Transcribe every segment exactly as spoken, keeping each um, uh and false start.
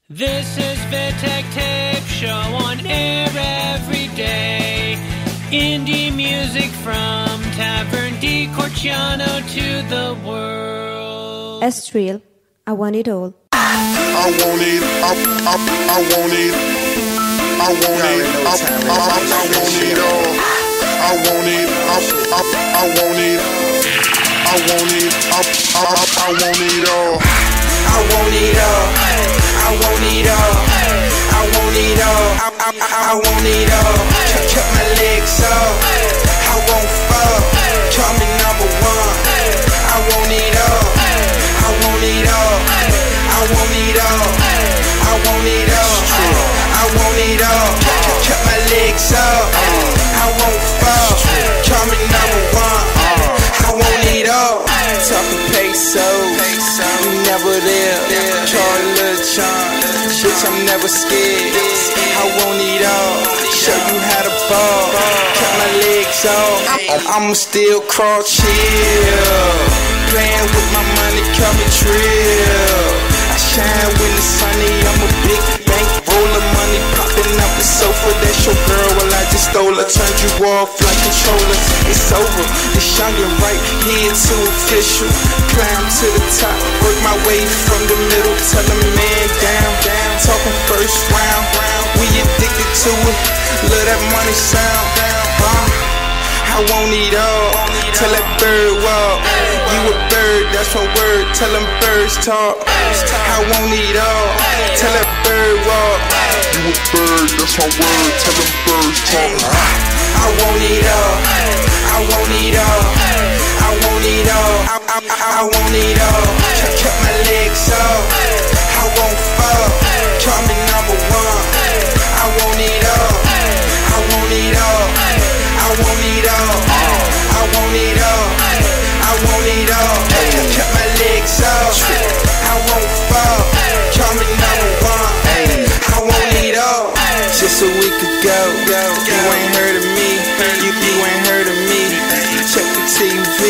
This is Vitek Tape Show on air every day. Indie music from Tavern di Corciano to the world. Estriel, I want it all. I want it, I, I, I want it, I want it, I, I, I want it all. I want it, I, I, I want it, I want it, I, I, I want it all. I want it all, I want it all, I want it all, I, I, I want it all. Cut my legs up, I won't fall, call me number one. I want it all, I want it all, I want it all, I want it all, I want it all. Cut my legs up, I won't fall, call me number one. I want it all. Talking pesos, you never there. Charlie Lil Jon, bitch, I'm never scared. I want it all. Show you how to ball. Cut my legs off. I'm, I'ma still crawl chill. Playing with my money, call me trill. I shine when it's sunny. I'm a big bank roller, money popping up the sofa. That's your girl, well I just stole her. Turned you off like controllers. It's over. It's young and right here to official. Climb to the top, work my way from the middle. Tell a man down, down. Talking first round, round. We addicted to it. Love that money sound, huh? I want it all. Tell that bird walk. You a bird, that's one word. Tell them birds talk. I want it all. Tell that bird walk. You a bird, that's my word. Tell them birds talk. I want it all. I want it all. I want it all. I, I, I want it all. Cut my legs off. I won't fall. Call me number one. I want it all. I want it all. I want it all. I want it all. I want it all. Cut my legs off. I won't fall. Call me number one. I want it all. Just a week ago, you ain't heard of me. You, you ain't heard of me. Check the T V.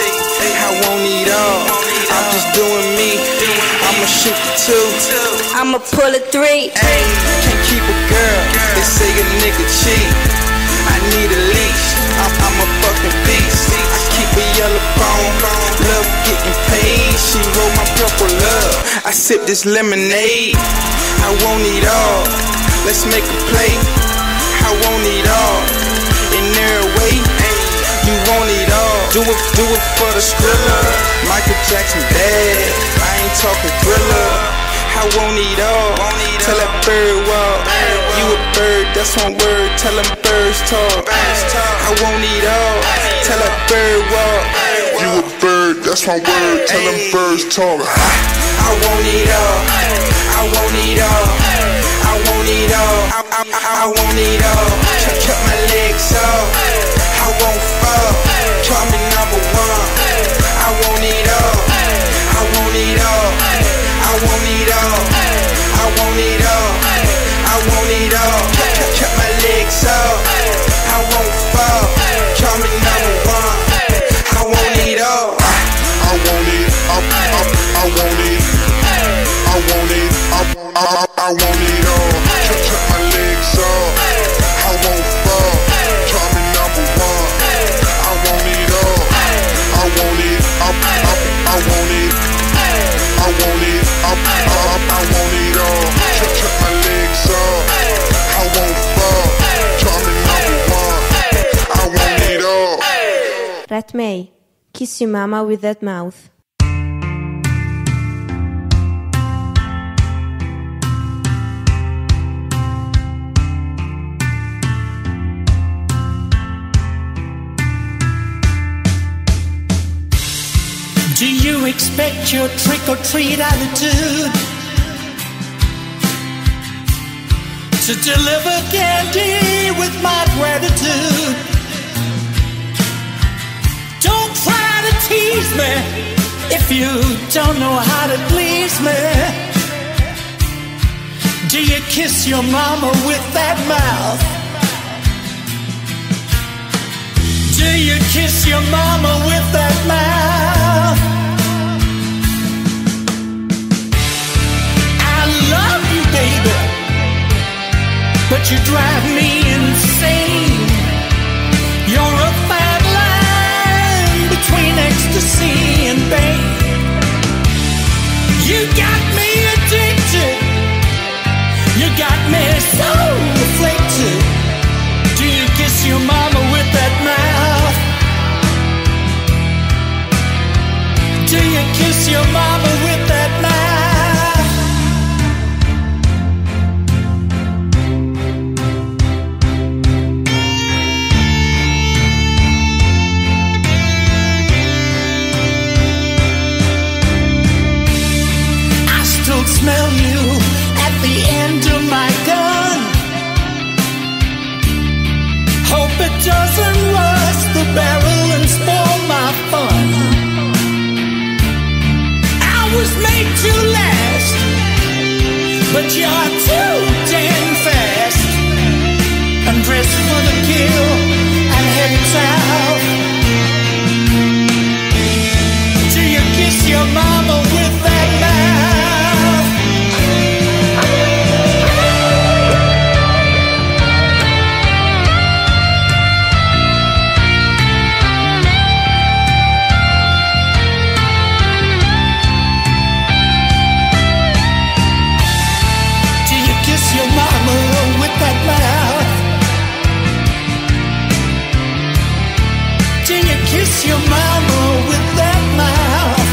I want it all. I'm just doing me. I'ma shoot the two. I'ma pull a three. Ay, can't keep a girl. They say a nigga cheat. I need a leash. I'm, I'm a fucking beast. I keep a yellow bone. Love getting paid. She roll my purple love. I sip this lemonade. I want it all. Let's make a play. I want it all. In their way. You want it all. Do it, do it for the Skrilla. Michael Jackson bad. I ain't talking Thriller. I want it all. Tell that bird walk. You a bird, that's one word. Tell them birds talk. I want it all. Tell that bird walk. You a bird, that's my word. Tell them birds talk. I want it all. I want it all. I want it all. I, I, I want it all. Cut my legs off. I won't fall. Call me number one. I want it all. I want it all. I want it all. I want it all. I want it all. Cut my legs off. I won't fall. Call me number one. I want it all. I want it, I, I, I want it, I want it, I, I, I want it all. Cut, cut my legs off. I won't fall. Call me number one. I want it all. I want it, I, I, I want it, I want it, I, I, I want it all. Cut, cut my legs off. I won't fall. Call me number one. I want it all. Rat May, kiss your mama with that mouth. Do you expect your trick-or-treat attitude to deliver candy with my gratitude? Don't try to tease me if you don't know how to please me. Do you kiss your mama with that mouth? Do you kiss your mama with that mouth? I love you, baby. you drive me insane. You're a fine line between ecstasy and pain. You got me addicted. You got me so afflicted. Do you kiss your mama with that mouth? Do you kiss your mama with that mouth? Smell you at the end of my gun. Hope it doesn't rust the barrel and spoil my fun. I was made to last, but you're too damn fast. I'm dressed for the kill and headed south. Do you kiss your mama with that mouth? Your mama with that mouth? Do you kiss your mama with that mouth?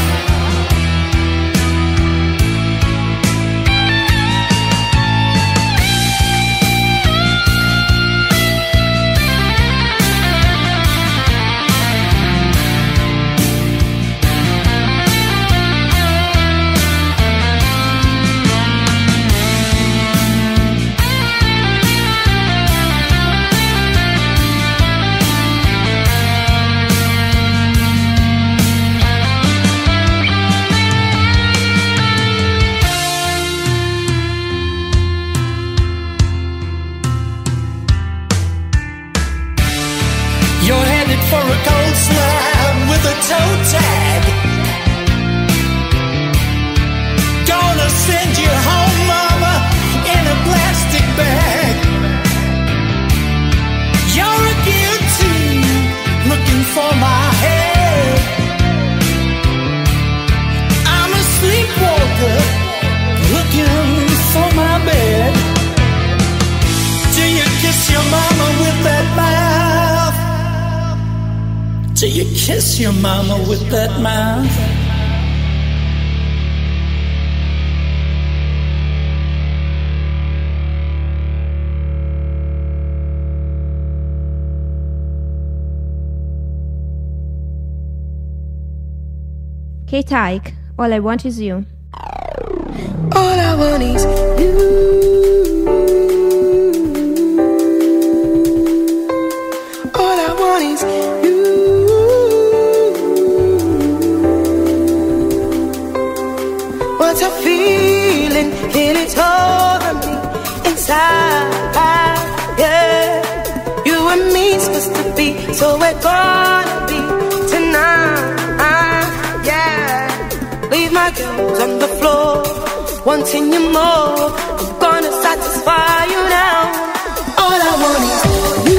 You're headed for a cold slab with a toe tag. Gonna send you home, mama, in a plastic bag. You're a guillotine looking for my head. I'm a sleepwalker looking for my bed. Do you kiss your mama with that mouth? Do you kiss your mama with that mouth? K-Tyke, All I Want Is You. All I want is you. All I want is you. What a feeling, feel it over me inside, yeah. You and me supposed to be, so we're gonna be tonight, yeah. Leave my girls on the floor, wanting you more. I'm gonna satisfy you now. All I want is you.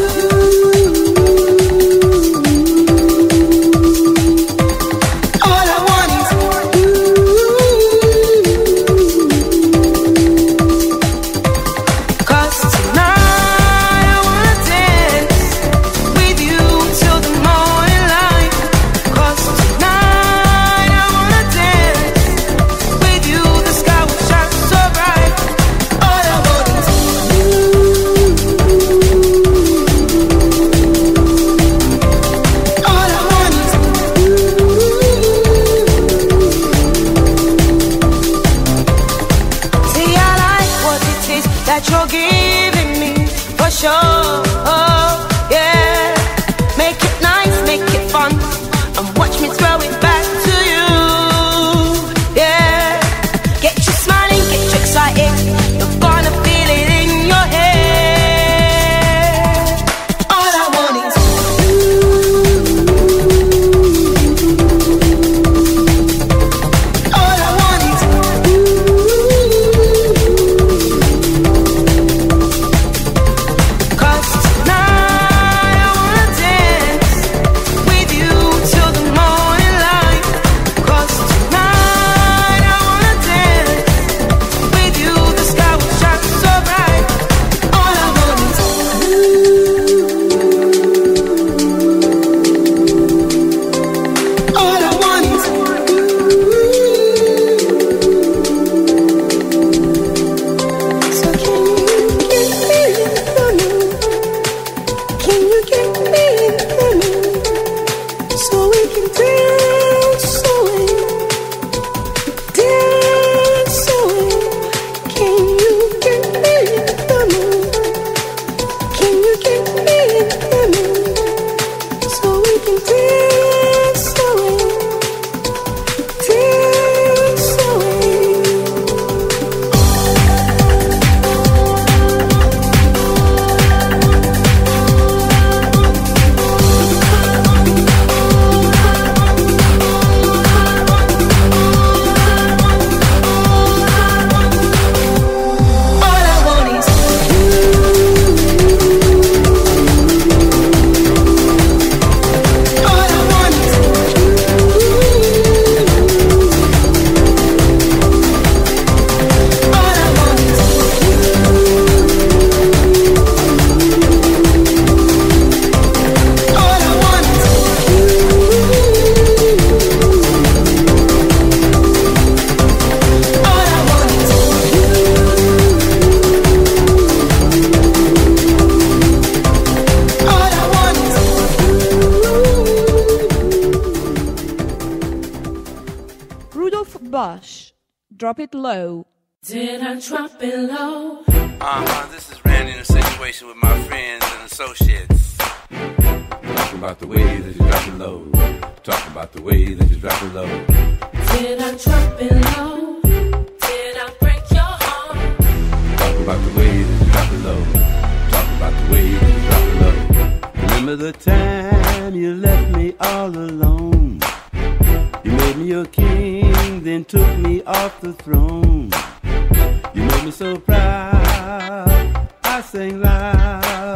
All I want is you. Cause tonight I wanna dance with you till the morning light. Cause tonight I wanna dance with you, the sky will shine so bright. All I want is you. All I want is you. See, I like what it is that you're giving me, for sure, oh, yeah. Make it nice, make it fun, and watch me throw it back to you, yeah. Get you smiling, get you excited, you're gonna feel it in your head. All I want is you. All I want is you. Drop It Low. Did I drop it low? Uh-huh, this is Randy in a situation with my friends and associates. Talking about the way that you drop it low. Talking about the way that you drop it low. Did I drop it low? Did I break your heart? Talking about the way that you drop it low. Talking about the way that you drop it low. Remember the time you left me all alone? You made me your king, then took me off the throne. You made me so proud, I sang loud.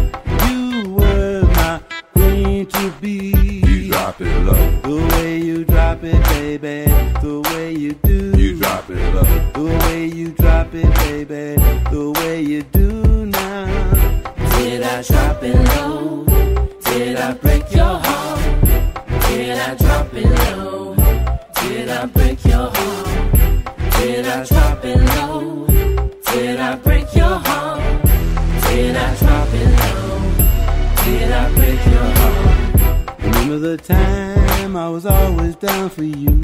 You were my queen to be. You drop it low. The way you drop it, baby, the way you do. You drop it low. The way you drop it, baby, the way you do now. Did I drop it low? Did I break your heart? Did I drop it low? Did I break your heart? Did I drop it low? Did I break your heart? Did I drop it low? Did I break your heart? Remember the time I was always down for you.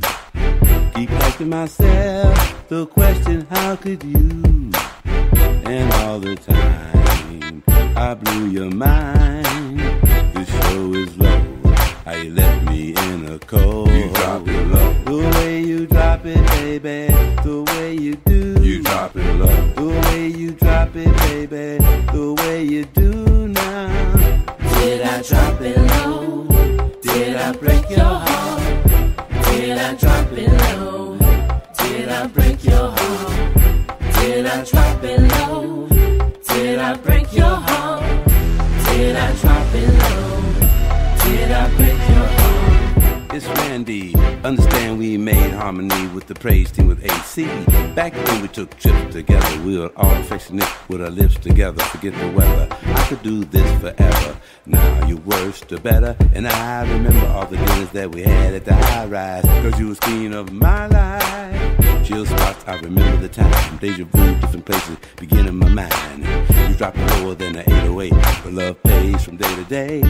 Keep asking myself the question, how could you? And all the time I blew your mind. The show is low, how you left me in a cold. You drop it low. The way you drop it, baby, the way you do. You drop it low. The way you drop it, baby, the way you do now. Did I drop it low? Did I break your heart? Did I drop it low? Did I break your heart? Did I drop it low? Did I break your heart? Did I drop it low? Did I break your heart? It's Randy. Understand we made harmony with the praise team with A C. Back when we took trips together, we were all affectionate with our lips together. Forget the weather, I could do this forever. Now you worse the better, and I remember all the dinners that we had at the high rise. Cause you was queen of my life. Chill spots, I remember the time. Deja vu, different places begin in my mind. You drop it lower than the eight oh eight, but love pays from day to day.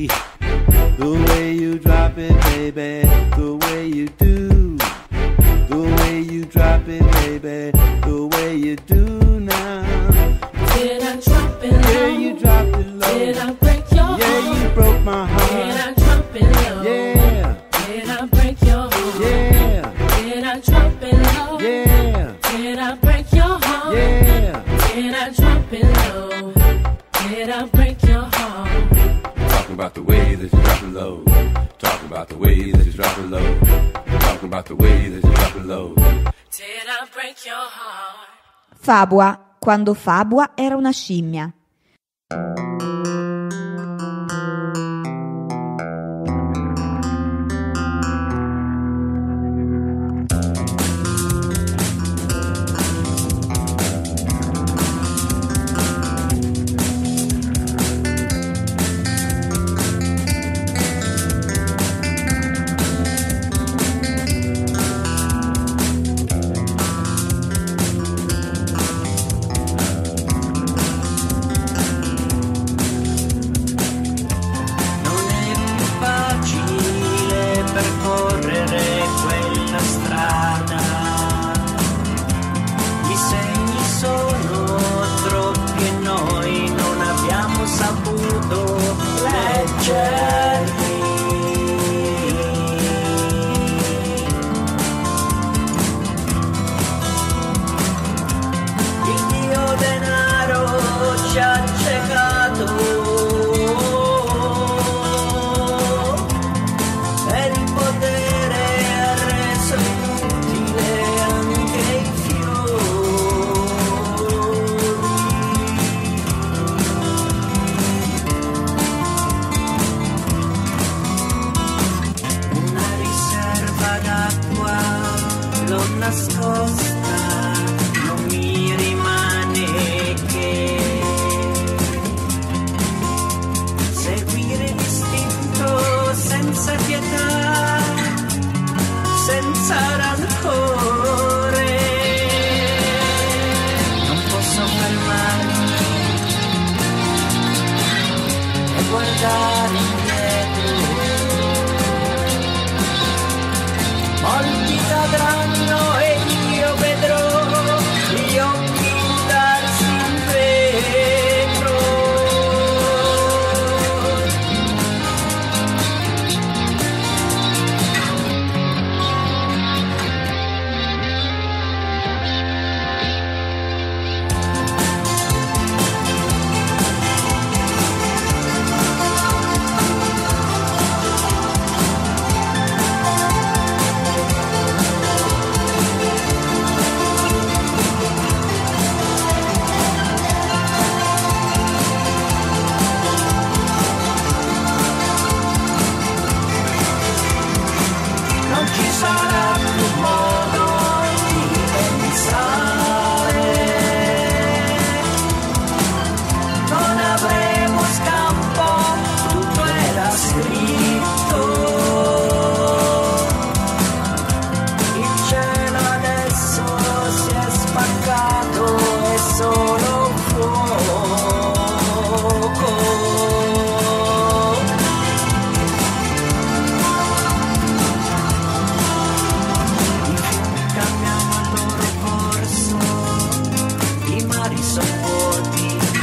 The way you drop it, baby, the way you do. The way you drop it, baby, the way you do now. Did I drop it low? Yeah, you dropped it low. Did I break your heart? Yeah, you broke my heart. Did I drop it low? Yeah. Did I break your heart? Yeah. Did I drop it low? Yeah. Did I break your heart? Yeah. Did I drop it low? Did I break your heart? Talking about the way that you drop it low. Talking about the way that you drop it low. Talking about the way that you drop it low. Did I break your heart? Fabua, quando Fabua era una scimmia.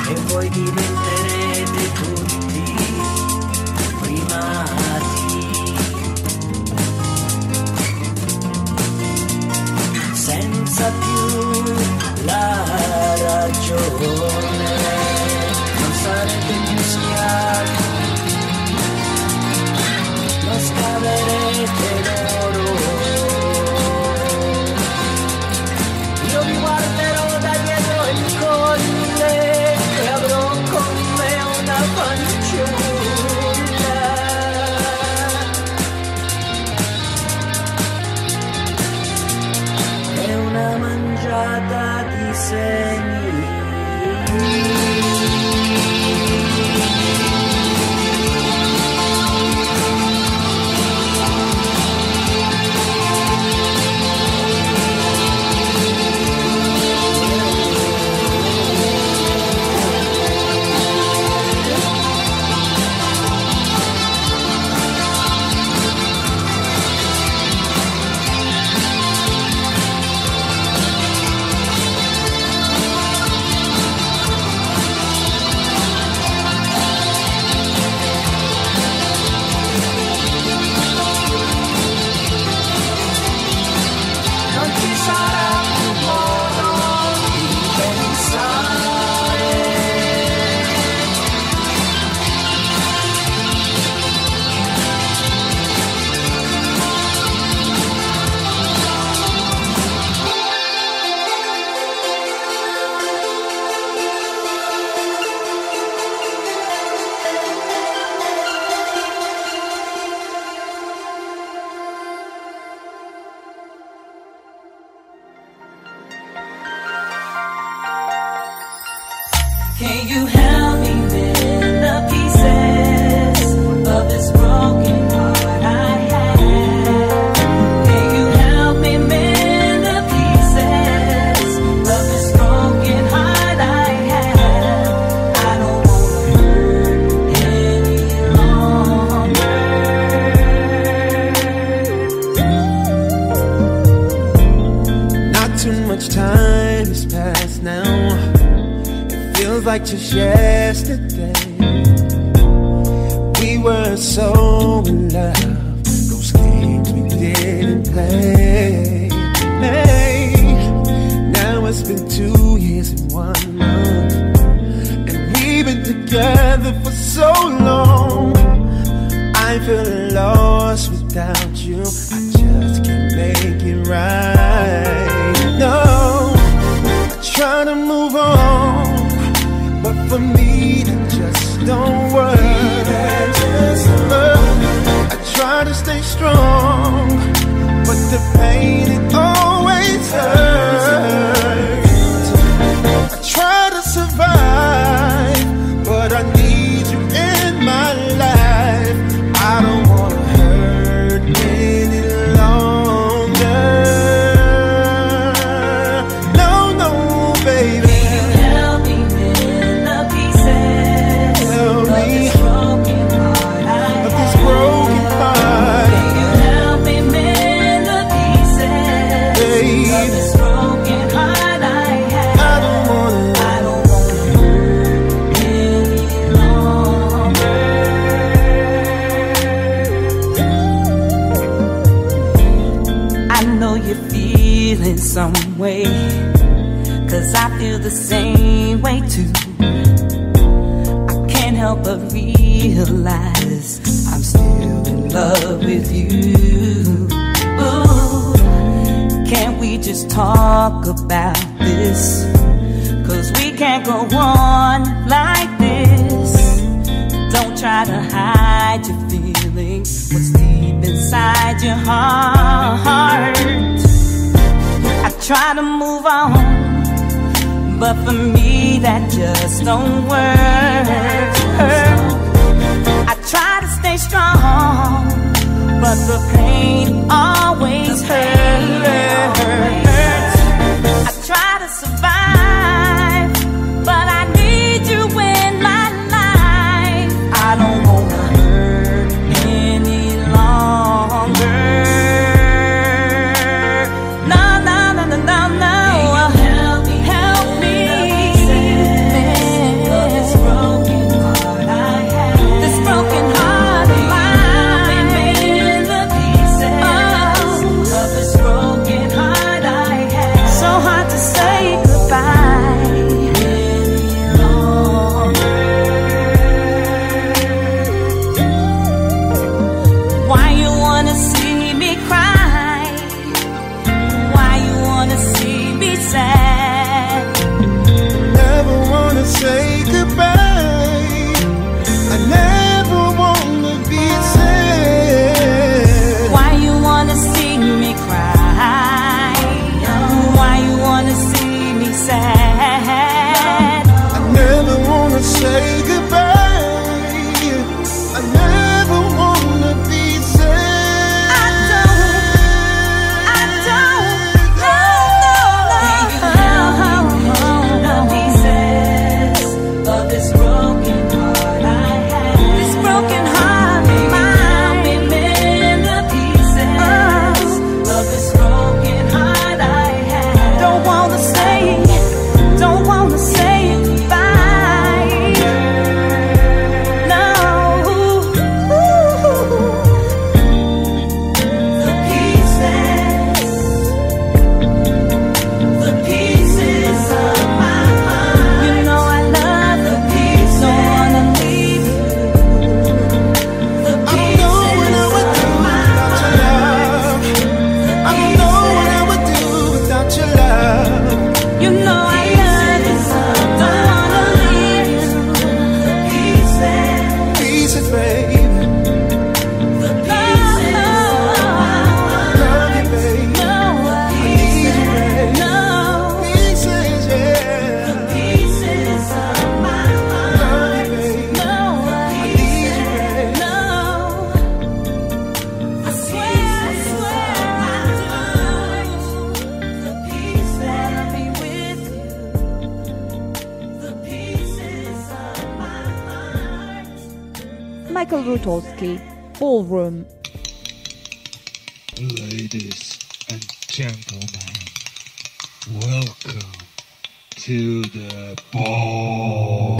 e voi diventerete tutti primati, senza più la ragione, non sarete più schiavi, non scaverete l'oro. Io vi guarderò da dietro il colle e avrò con me una fanciulla. E una mangiata di semi. Can you help me mend the pieces of this broken heart I have? Can you help me mend the pieces of this broken heart I have? I don't want to hurt any longer. Not too much time has passed now. Feels like just yesterday we were so in love. Those games we didn't play. Hey, now it's been two years and one month, and we've been together for so long. I feel lost without you. I just can't make it right. No, I try to move on, but for me it just don't work. I try to stay strong, but the pain it always hurts. I try to survive, but I need you in my life. I don't wanna hurt any longer. No, no, baby. Some way, 'cause I feel the same way too. I can't help but realize I'm still in love with you. Ooh, can't we just talk about this? 'Cause we can't go on like this. Don't try to hide your feelings, what's deep inside your heart. I try to move on, but for me that just don't work. I try to stay strong, but the pain always hurts. I try to survive, but I need you in my life. I don't wanna hurt any longer. No, no, no, no, no. Help me, help me. Michael Rutowski, Ballroom. Ladies and gentlemen, welcome to the ball.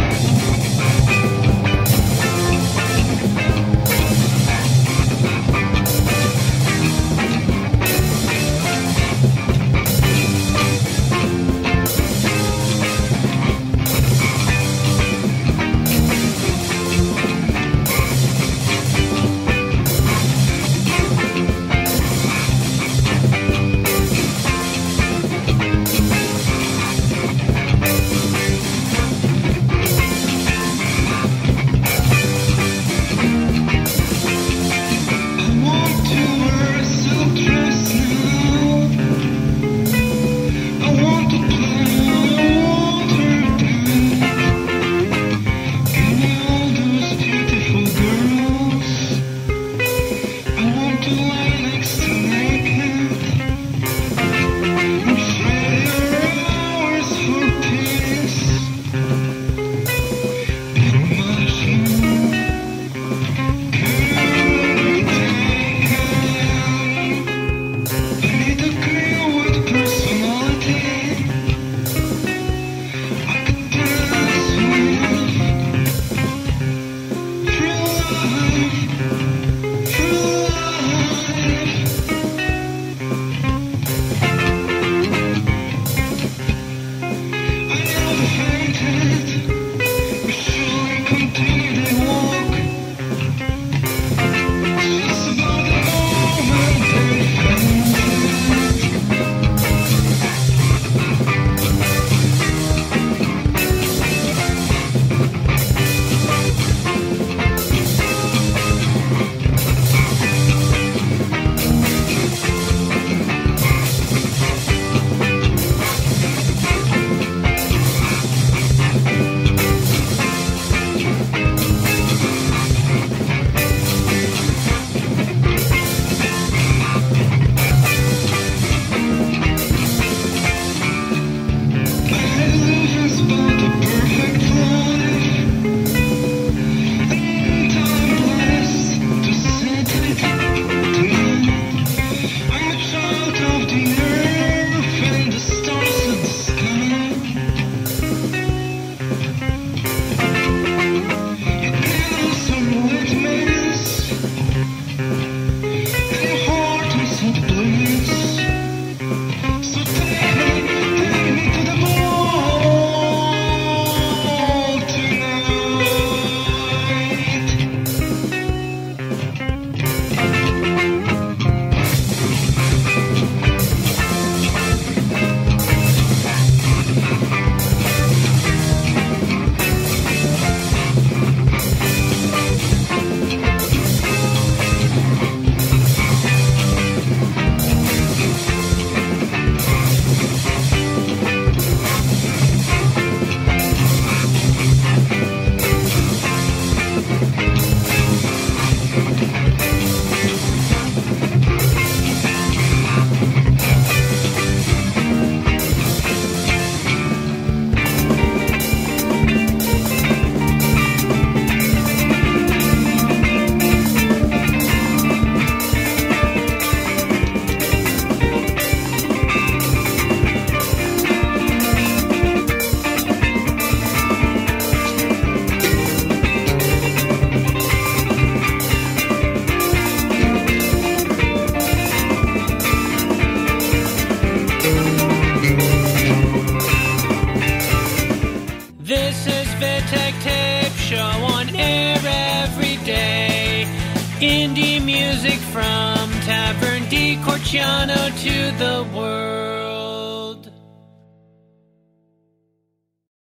Indie music from Tavern di Corciano to the world.